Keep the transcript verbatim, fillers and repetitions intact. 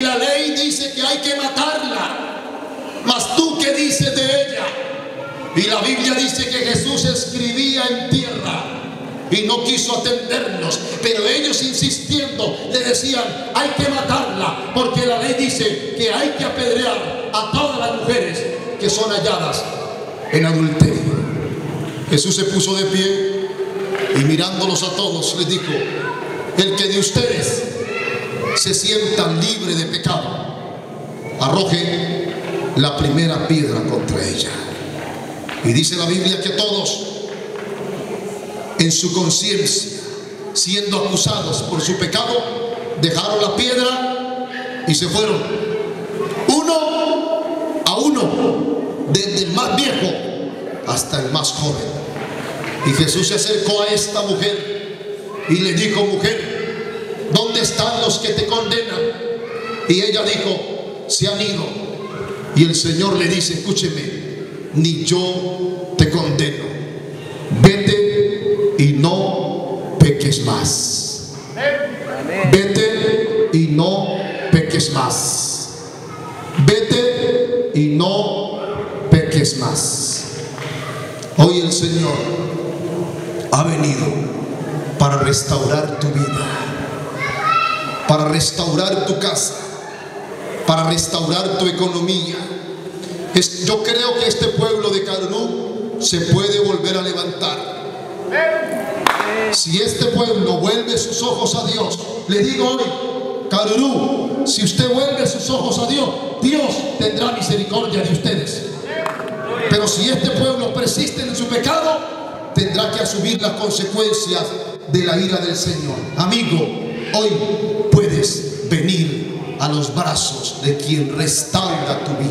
la ley dice que hay que matarla, mas tú qué dices de ella. Y la Biblia dice que Jesús escribía en tierra y no quiso atendernos, pero ellos insistiendo le decían: hay que matarla, porque la ley dice que hay que apedrear a todas las mujeres que son halladas en adulterio. Jesús se puso de pie y mirándolos a todos les dijo: el que de ustedes se sienta libre de pecado, arroje la primera piedra contra ella. Y dice la Biblia que todos, en su conciencia, siendo acusados por su pecado, dejaron la piedra y se fueron, uno a uno, desde el más viejo hasta el más joven. Y Jesús se acercó a esta mujer y le dijo: mujer, ¿dónde están los que te condenan? Y ella dijo: se han ido. Y el Señor le dice: escúcheme, ni yo te condeno, vete y no peques más. Vete y no peques más. Vete y no peques más. Hoy el Señor ha venido para restaurar tu vida, para restaurar tu casa, para restaurar tu economía. Es, yo creo que este pueblo de Caruru se puede volver a levantar. Si este pueblo vuelve sus ojos a Dios, le digo hoy: Caruru, si usted vuelve sus ojos a Dios, Dios tendrá misericordia de ustedes. Pero si este pueblo persiste en su pecado, tendrá que asumir las consecuencias de la ira del Señor. Amigo, hoy puedes venir a los brazos de quien restaura tu vida.